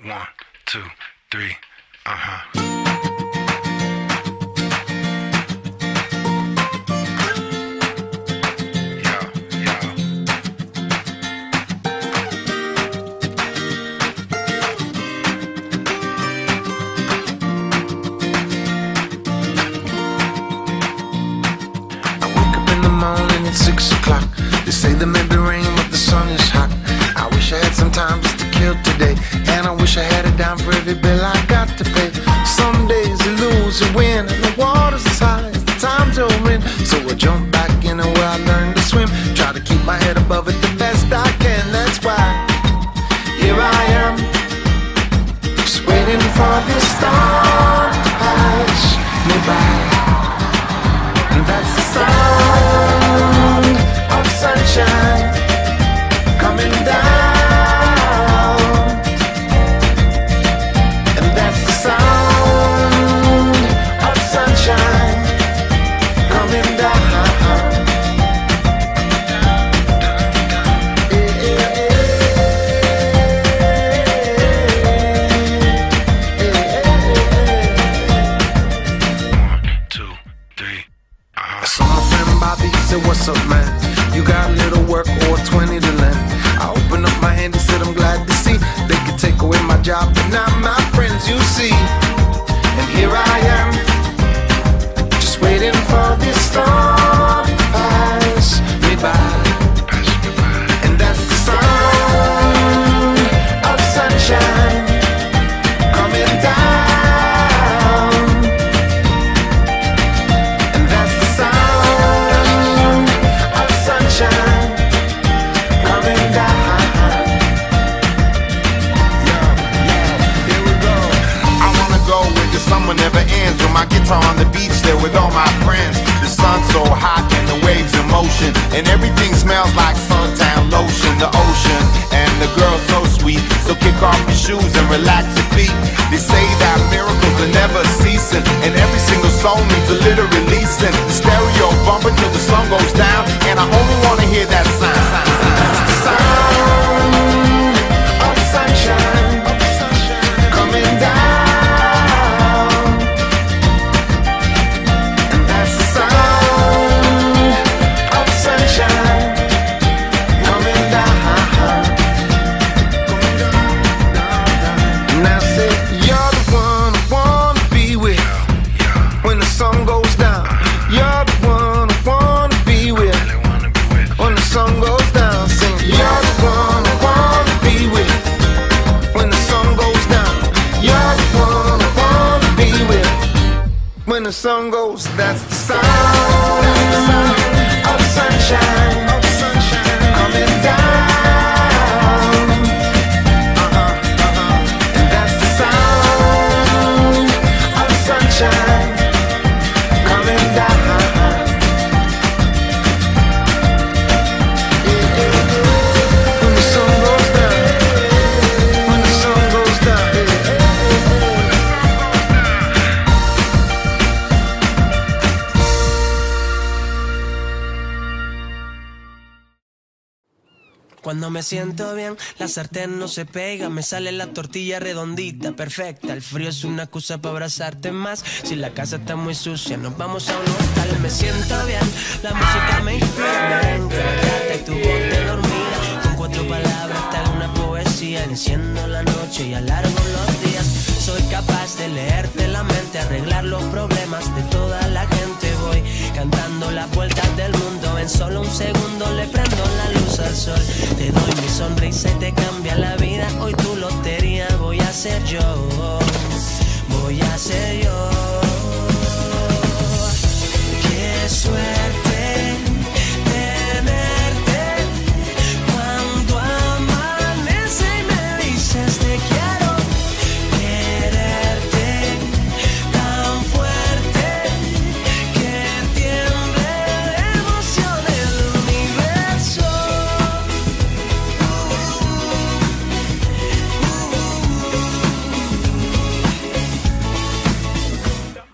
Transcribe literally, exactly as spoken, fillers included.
One, two, three, uh-huh. Six o'clock. They say there may be rain, but the sun is hot. I wish I had some time just to kill today, and I wish I had it down for every bill I got to pay. Some days you lose, you win, and the water's as high as the times you're in. So I jump back in and where I learned to swim. Try to keep my head above it the best I can. That's why here I am, just waiting for this storm to pass me by. And that's the sound of sunshine coming down. And that's the sound of sunshine coming down. One, two, three. I saw my friend Bobby, he said, what's up, man? You got a little work or twenty to lend? I opened up my hand, he said, I'm glad to see they could take away my job, but not my friends, you see. And here I am, just waiting for this storm to pass me by. And that's the sound of sunshine coming down. Summer never ends with my guitar on the beach there with all my friends. The sun's so hot and the waves in motion, and everything smells like suntan lotion. The ocean and the girl so sweet, so kick off your shoes and relax your feet. They say that miracles are never ceasing, and every single song needs a little releasing. The stereo bumping till the sun goes down, and I only wanna hear that sound. The sound of sunshine coming down. When the sun goes, that's the sound of sunshine coming down. Uh-huh, uh-huh. And that's the sound of sunshine coming down. Yeah, yeah, yeah. When the sun goes down, when the sun goes down, yeah. Cuando me siento bien, la sartén no se pega, me sale la tortilla redondita, perfecta. El frío es una excusa para abrazarte más. Si la casa está muy sucia, nos vamos a un hotel. Me siento bien, la música me inspira. Merengue, bachata y tu voz de dormida. Con cuatro palabras tal una poesía. Enciendo la noche y alargo los días. Soy capaz de leerte la mente, arreglar los problemas de toda la gente. Voy cantando las vueltas del mundo. En solo un segundo le prendo la luz al sol. Te doy mi sonrisa y te cambia la vida. Hoy tu lotería voy a ser yo. Voy a ser yo.